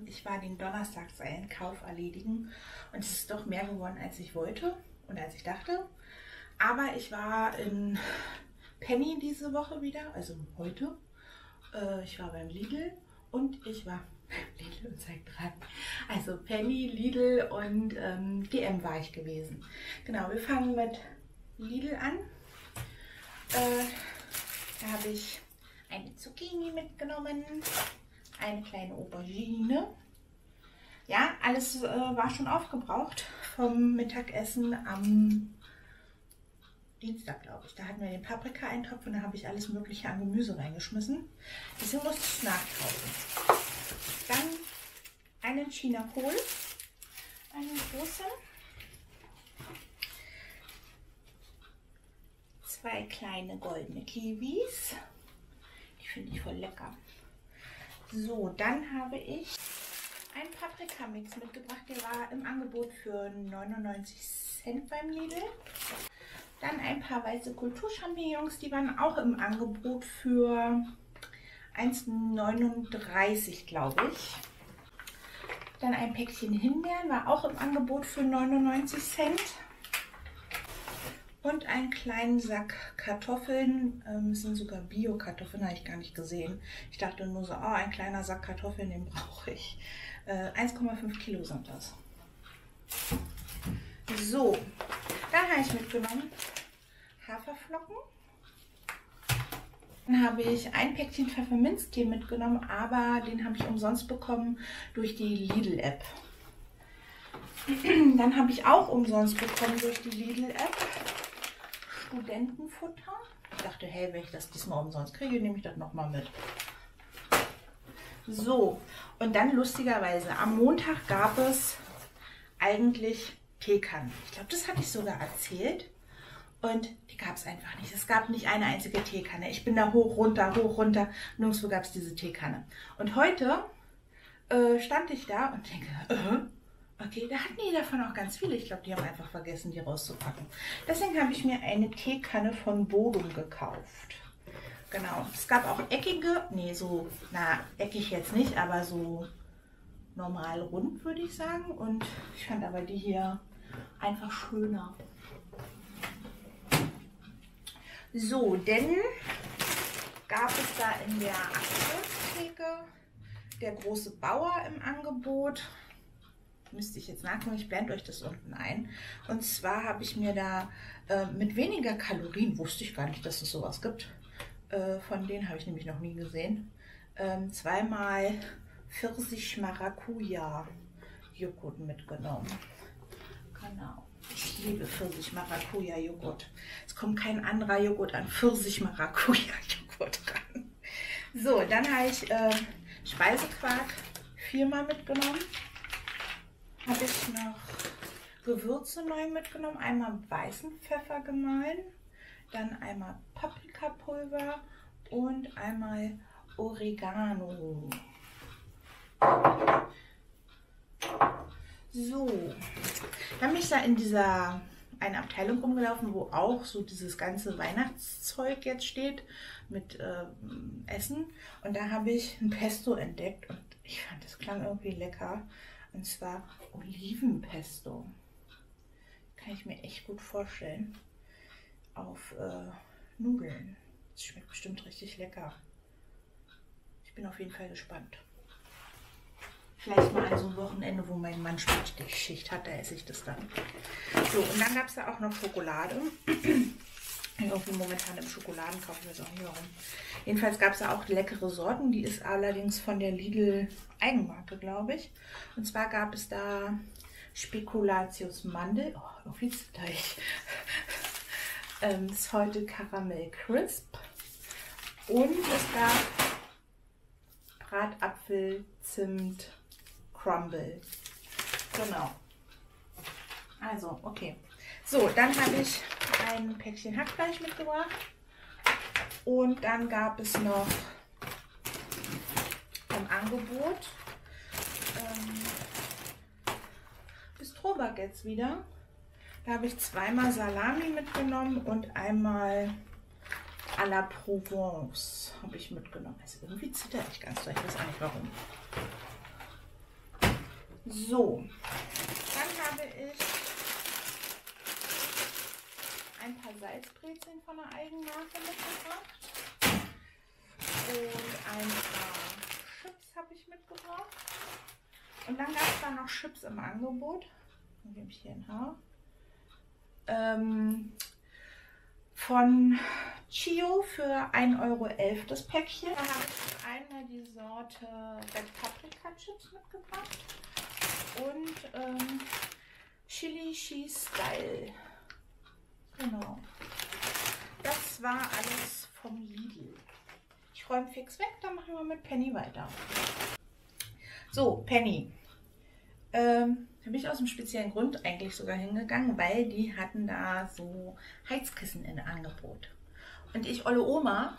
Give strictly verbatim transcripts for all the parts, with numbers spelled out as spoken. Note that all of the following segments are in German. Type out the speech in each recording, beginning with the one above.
ich war den Donnerstagseinkauf erledigen und es ist doch mehr geworden, als ich wollte und als ich dachte. Aber ich war in Penny diese Woche wieder, also heute. Äh, ich war beim Lidl und ich war Lidl und zeigt dran. Also Penny, Lidl und ähm, D M war ich gewesen. Genau, wir fangen mit Lidl an. Äh, da habe ich eine Zucchini mitgenommen, eine kleine Aubergine. Ja, alles äh, war schon aufgebraucht vom Mittagessen am Dienstag, glaube ich. Da hatten wir den Paprika-Eintopf und da habe ich alles Mögliche an Gemüse reingeschmissen. Deswegen musste ich es nachkaufen. Dann einen China-Kohl, einen großen, zwei kleine goldene Kiwis. Die finde ich voll lecker. So, dann habe ich einen Paprika-Mix mitgebracht. Der war im Angebot für neunundneunzig Cent beim Lidl. Dann ein paar weiße Kulturchampignons, die waren auch im Angebot für eins neununddreißig, glaube ich. Dann ein Päckchen Himbeeren, war auch im Angebot für neunundneunzig Cent. Und einen kleinen Sack Kartoffeln, ähm, das sind sogar Bio-Kartoffeln, habe ich gar nicht gesehen. Ich dachte nur so, oh, ein kleiner Sack Kartoffeln, den brauche ich. Äh, eins Komma fünf Kilo sind das. So, dann habe ich mitgenommen Haferflocken. Dann habe ich ein Päckchen Pfefferminztee mitgenommen, aber den habe ich umsonst bekommen durch die Lidl-App. Dann habe ich auch umsonst bekommen durch die Lidl-App Studentenfutter. Ich dachte, hey, wenn ich das diesmal umsonst kriege, nehme ich das nochmal mit. So, und dann lustigerweise, am Montag gab es eigentlich Teekannen. Ich glaube, das hatte ich sogar erzählt. Und die gab es einfach nicht. Es gab nicht eine einzige Teekanne. Ich bin da hoch, runter, hoch, runter. Nirgendwo gab es diese Teekanne. Und heute äh, stand ich da und denke, äh, okay, da hatten die davon auch ganz viele. Ich glaube, die haben einfach vergessen, die rauszupacken. Deswegen habe ich mir eine Teekanne von Bodum gekauft. Genau. Es gab auch eckige, nee, so, na, eckig jetzt nicht, aber so normal rund, würde ich sagen. Und ich fand aber die hier einfach schöner. So, denn gab es da in der Aktionstheke der große Bauer im Angebot. Müsste ich jetzt nachgucken, ich blende euch das unten ein. Und zwar habe ich mir da äh, mit weniger Kalorien, wusste ich gar nicht, dass es sowas gibt. Äh, von denen habe ich nämlich noch nie gesehen. Ähm, zweimal Pfirsich-Maracuja-Joghurt mitgenommen. Genau. Ich liebe Pfirsich-Maracuja-Joghurt. Es kommt kein anderer Joghurt an Pfirsich-Maracuja-Joghurt ran. So, dann habe ich äh, Speisequark viermal mitgenommen. Habe ich noch Gewürze neu mitgenommen. Einmal weißen Pfeffer gemahlen, dann einmal Paprikapulver und einmal Oregano. So, dann bin ich da in dieser eine Abteilung rumgelaufen, wo auch so dieses ganze Weihnachtszeug jetzt steht mit äh, Essen. Und da habe ich ein Pesto entdeckt und ich fand, das klang irgendwie lecker. Und zwar Olivenpesto. Kann ich mir echt gut vorstellen. Auf äh, Nudeln. Das schmeckt bestimmt richtig lecker. Ich bin auf jeden Fall gespannt. Vielleicht mal an so ein Wochenende, wo mein Mann Spätschicht hat, da esse ich das dann. So, und dann gab es da auch noch Schokolade. Irgendwie momentan im Schokoladenkauf, ich weiß auch nicht warum. Jedenfalls gab es da auch leckere Sorten. Die ist allerdings von der Lidl Eigenmarke, glaube ich. Und zwar gab es da Spekulatius Mandel. Oh, irgendwie zitter ich. ähm, Salted Caramel Crisp. Und es gab Bratapfel, Zimt, Crumble. Genau. Also, okay. So, dann habe ich ein Päckchen Hackfleisch mitgebracht. Und dann gab es noch im Angebot ähm, Bistro-Baguettes wieder. Da habe ich zweimal Salami mitgenommen und einmal à la Provence habe ich mitgenommen. Also irgendwie zitter ich ganz doll, ich weiß auch nicht warum. So, dann habe ich ein paar Salzbrezeln von der Eigenmarke mitgebracht und ein paar Chips habe ich mitgebracht. Und dann gab es da noch Chips im Angebot. Dann gebe ich hier ein Haar. Ähm, von Chio für ein Euro elf das Päckchen. Da habe ich einmal die Sorte Red Paprika Chips mitgebracht und ähm, Chili Cheese Style. Genau. Das war alles vom Lidl. Ich räume fix weg, dann machen wir mit Penny weiter. So, Penny. Ähm, da bin ich aus einem speziellen Grund eigentlich sogar hingegangen, weil die hatten da so Heizkissen in Angebot. Und ich, olle Oma,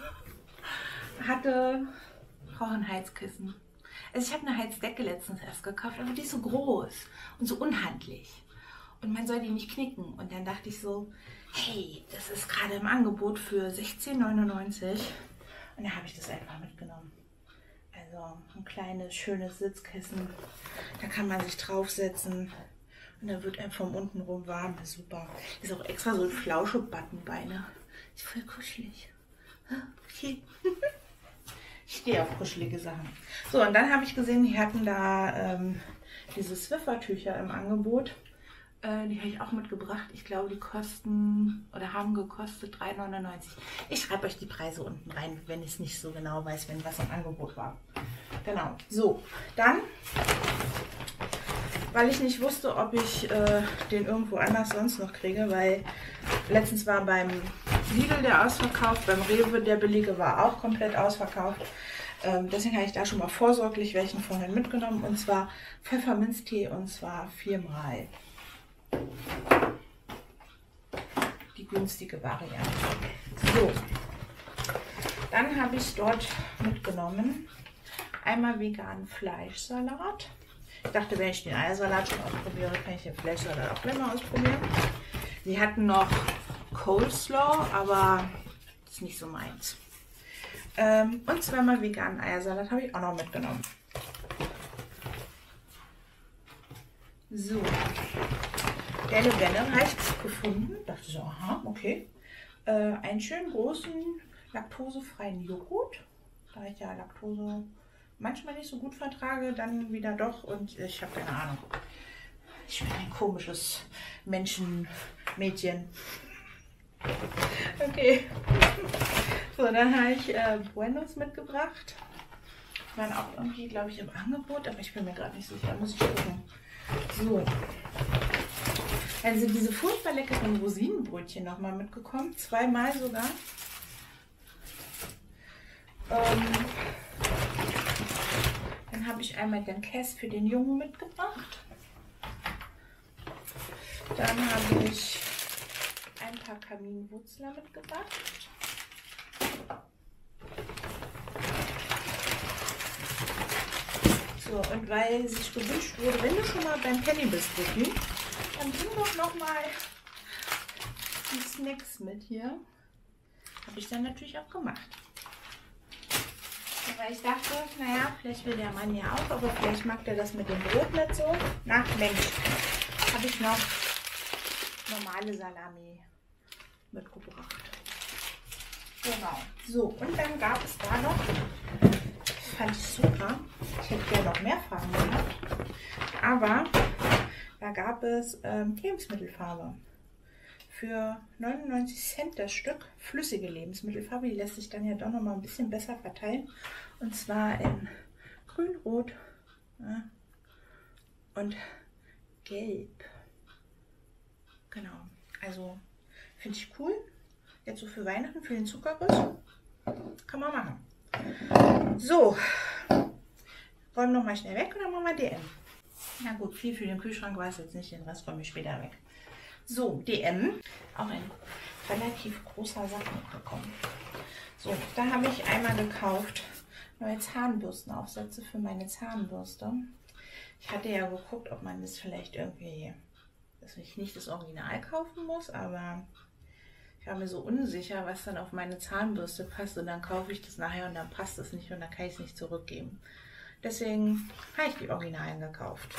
hatte, brauche ein Heizkissen. Also ich habe eine Heizdecke letztens erst gekauft, aber die ist so groß und so unhandlich. Und man soll die nicht knicken. Und dann dachte ich so, hey, das ist gerade im Angebot für sechzehn neunundneunzig. Und da habe ich das einfach mitgenommen. Also ein kleines, schönes Sitzkissen. Da kann man sich draufsetzen. Und dann wird einem von unten rum warm. Das ist super. Ist auch extra so ein Flauschebutton bei, ne? Ist voll kuschelig. Okay. Ich stehe auf kuschelige Sachen. So, und dann habe ich gesehen, die hatten da ähm, diese Swiffer-Tücher im Angebot. Äh, die habe ich auch mitgebracht. Ich glaube, die kosten oder haben gekostet drei neunundneunzig. Ich schreibe euch die Preise unten rein, wenn ich es nicht so genau weiß, wenn was im Angebot war. Genau. So, dann, weil ich nicht wusste, ob ich äh, den irgendwo anders sonst noch kriege, weil letztens war beim Lidl der ausverkauft, beim Rewe der billige war auch komplett ausverkauft. Ähm, deswegen habe ich da schon mal vorsorglich welchen vorhin mitgenommen, und zwar Pfefferminztee, und zwar viermal. Die günstige Variante. So, dann habe ich dort mitgenommen einmal veganen Fleischsalat. Ich dachte, wenn ich den Eiersalat schon ausprobiere, kann ich den Fleischsalat auch gleich mal ausprobieren. Sie hatten noch Coleslaw, aber das ist nicht so meins. Ähm, und zweimal veganen Eiersalat habe ich auch noch mitgenommen. So, Delle Welle habe ich gefunden. Dachte so, aha, okay. Äh, einen schönen großen laktosefreien Joghurt. Da ich ja Laktose manchmal nicht so gut vertrage, dann wieder doch, und ich habe keine Ahnung. Ich bin ein komisches Menschenmädchen. Okay. So, dann habe ich äh, Buenos mitgebracht. Die waren auch irgendwie, glaube ich, im Angebot, aber ich bin mir gerade nicht sicher. Muss ich gucken. So. Dann sind diese furchtbar leckeren Rosinenbrötchen nochmal mitgekommen. Zweimal sogar. Ähm, dann habe ich einmal den Käse für den Jungen mitgebracht. Dann habe ich ein paar Kaminwurzler mitgebracht. So, und weil sich gewünscht wurde, wenn du schon mal beim Penny bist, Vicky, dann nimm doch noch mal die Snacks mit hier. Habe ich dann natürlich auch gemacht. Weil ich dachte, naja, vielleicht will der Mann ja auch, aber vielleicht mag der das mit dem Brot nicht so. Na, Mensch, habe ich noch normale Salami mitgebracht. Genau. So, und dann gab es da noch, das fand ich super, ich hätte gerne noch mehr Farben gehabt, aber da gab es ähm, Lebensmittelfarbe. Für neunundneunzig Cent das Stück, flüssige Lebensmittelfarbe, die lässt sich dann ja doch noch mal ein bisschen besser verteilen. Und zwar in grün, rot, ja, und gelb. Genau, also finde ich cool. Jetzt so für Weihnachten, für den Zuckerguss, kann man machen. So, räumen noch mal schnell weg und dann machen wir D M. Na gut, viel für den Kühlschrank war es jetzt nicht, den Rest räume ich später weg. So, D M, auch ein relativ großer Sack mitbekommen. So, da habe ich einmal gekauft neue Zahnbürstenaufsätze für meine Zahnbürste. Ich hatte ja geguckt, ob man das vielleicht irgendwie, dass ich nicht das Original kaufen muss, aber ich war mir so unsicher, was dann auf meine Zahnbürste passt, und dann kaufe ich das nachher und dann passt es nicht und dann kann ich es nicht zurückgeben. Deswegen habe ich die Originalen gekauft.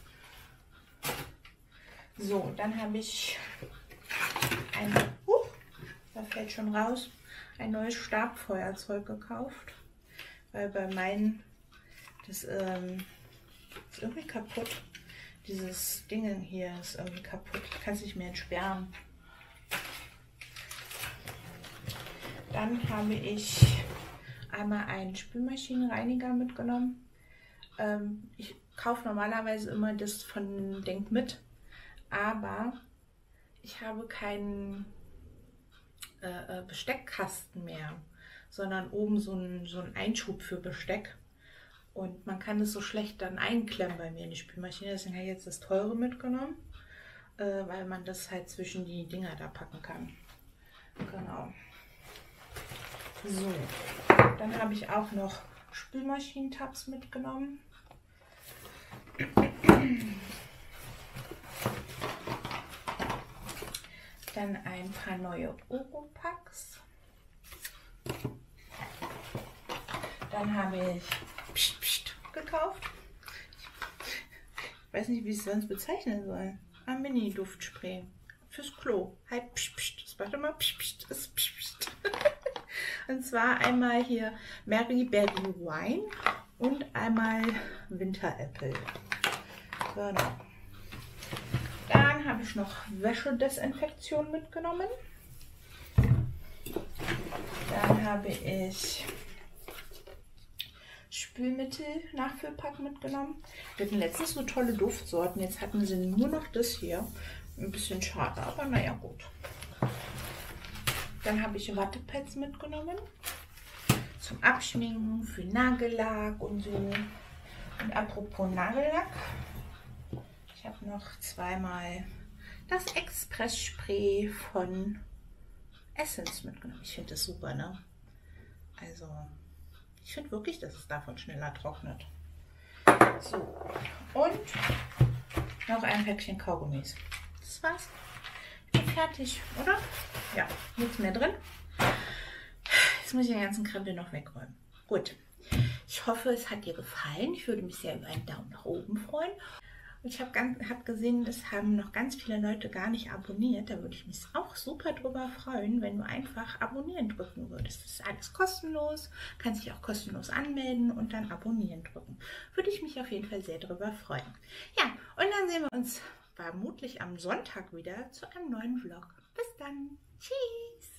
So, dann habe ich ein, uh, da fällt schon raus, ein neues Stabfeuerzeug gekauft. Weil bei meinen, das ähm, ist irgendwie kaputt. Dieses Ding hier ist irgendwie kaputt. Kann es nicht mehr entsperren. Dann habe ich einmal einen Spülmaschinenreiniger mitgenommen. Ähm, ich kaufe normalerweise immer das von Denk mit, aber ich habe keinen äh, Besteckkasten mehr, sondern oben so ein, so ein Einschub für Besteck. Und man kann das so schlecht dann einklemmen bei mir in die Spülmaschine. Deswegen habe ich jetzt das teure mitgenommen, äh, weil man das halt zwischen die Dinger da packen kann. Genau. So, dann habe ich auch noch Spülmaschinentabs mitgenommen. Dann ein paar neue Oropax. Dann habe ich Psst, Psst gekauft. Ich weiß nicht, wie ich es sonst bezeichnen soll. Ein Mini-Duftspray fürs Klo. Halt Psst, Psst. Warte mal, Psst, Psst. Psst, Psst. Und zwar einmal hier Mary Berry Wine und einmal Winter Apple. Genau. Dann habe ich noch Wäschedesinfektion mitgenommen. Dann habe ich Spülmittel-Nachfüllpack mitgenommen. Wir hatten letztens so tolle Duftsorten. Jetzt hatten sie nur noch das hier. Ein bisschen schade, aber naja, gut. Dann habe ich Wattepads mitgenommen. Zum Abschminken, für Nagellack und so. Und apropos Nagellack. Ich habe noch zweimal das Express-Spray von Essence mitgenommen. Ich finde das super, ne? Also, ich finde wirklich, dass es davon schneller trocknet. So, und noch ein Päckchen Kaugummis. Das war's. Ich bin fertig, oder? Ja, nichts mehr drin. Jetzt muss ich den ganzen Krempel noch wegräumen. Gut. Ich hoffe, es hat dir gefallen. Ich würde mich sehr über einen Daumen nach oben freuen. Und ich habe hab gesehen, das haben noch ganz viele Leute gar nicht abonniert. Da würde ich mich auch super drüber freuen, wenn du einfach abonnieren drücken würdest. Das ist alles kostenlos. Kannst dich auch kostenlos anmelden und dann abonnieren drücken. Würde ich mich auf jeden Fall sehr drüber freuen. Ja, und dann sehen wir uns vermutlich am Sonntag wieder zu einem neuen Vlog. Bis dann. Tschüss.